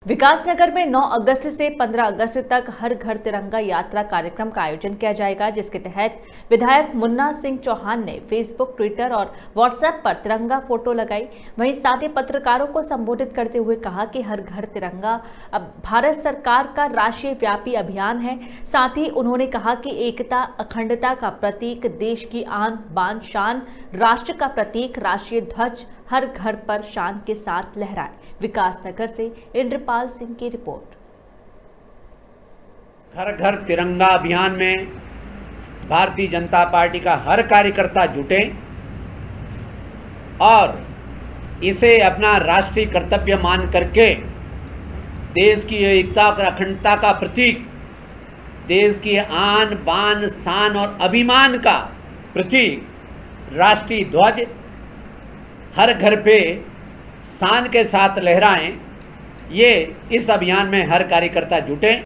विकासनगर में 9 अगस्त से 15 अगस्त तक हर घर तिरंगा यात्रा कार्यक्रम का आयोजन किया जाएगा, जिसके तहत विधायक मुन्ना सिंह चौहान ने फेसबुक, ट्विटर और व्हाट्सएप पर तिरंगा फोटो लगाई। वहीं साथ ही पत्रकारों को संबोधित करते हुए कहा कि हर घर तिरंगा अब भारत सरकार का राष्ट्रीय व्यापी अभियान है। साथ ही उन्होंने कहा कि एकता, अखंडता का प्रतीक, देश की आन बान शान, राष्ट्र का प्रतीक राष्ट्रीय ध्वज हर घर पर शान के साथ लहराए। विकासनगर से इंद्रपाल सिंह की रिपोर्ट। हर घर तिरंगा अभियान में भारतीय जनता पार्टी का हर कार्यकर्ता जुटे और इसे अपना राष्ट्रीय कर्तव्य मान करके देश की एकता और अखंडता का प्रतीक, देश की आन बान शान और अभिमान का प्रतीक राष्ट्रीय ध्वज हर घर पे शान के साथ लहराएं। ये इस अभियान में हर कार्यकर्ता जुटे।